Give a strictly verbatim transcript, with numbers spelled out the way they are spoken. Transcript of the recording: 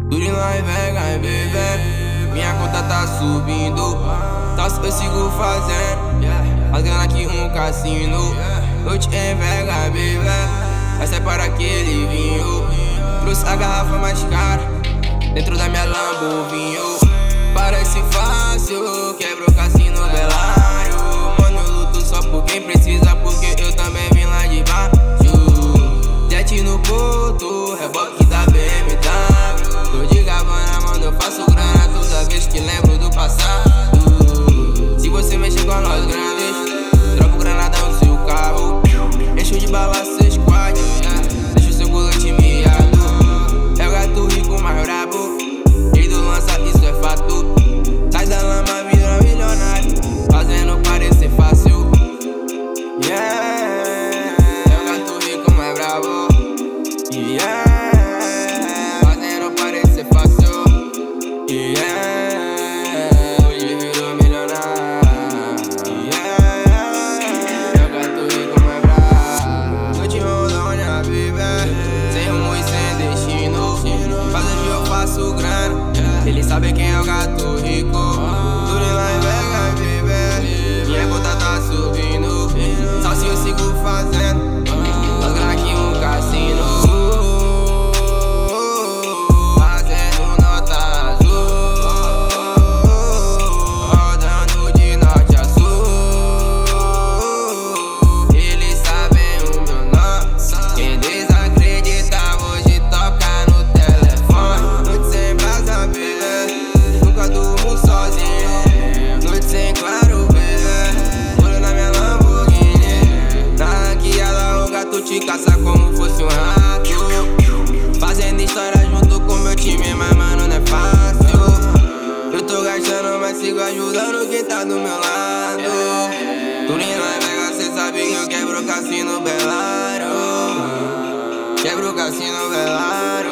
Tudo em Las Vegas, baby. Minha conta tá subindo, tá, eu sigo fazendo rasgando aqui um cassino. Noite em Vegas, baby. Essa é para aquele vinho. Trouxe a garrafa mais cara dentro da minha Lamborghini. Parece fácil, quebra o cassino velário. Mano, eu luto só por quem precisa, porque eu também vim lá de baixo. Jet no porto, reboque da B M W. Tô de Havana, mano, eu faço grana toda vez que lembro do passado. Se você mexer com nós grandes, dropo granadão no seu carro. Encho de bala seus quadros, yeah. Deixa o seu colete miado. É o gato rico mais brabo, ele do lança, isso é fato. Sai da lama, vira milionário, fazendo parecer fácil. Yeah, é o gato rico mais brabo, yeah, fazendo parecer fácil. Yeah, hoje virou milionário. Yeah, é o gato rico mais brabo. Noite em Rondônia, baby, sem rumo e sem destino. Faz onde eu faço grana, eles sabem quem é o gato rico. Tudo em Las Vegas, baby. Minha conta tá subindo, só se eu sigo fazendo rasgando aqui um cassino. Fazendo nota azul, rodando de norte a sul. Eles sabem o meu nome, quem desacreditar hoje toca no telefone. Noite sem brasa, baby, nunca durmo sozinho. Noite sem claro, baby, olho na minha Lamborghini. Na ranqueada o gato te caça como fosse um rato. Fazendo história junto com meu time, mas mano, não é fácil. Eu tô gastando, mas sigo ajudando quem tá do meu lado. Tudo em Las Vegas, cê sabe que eu quebro o cassino velário. Quebro o cassino velário.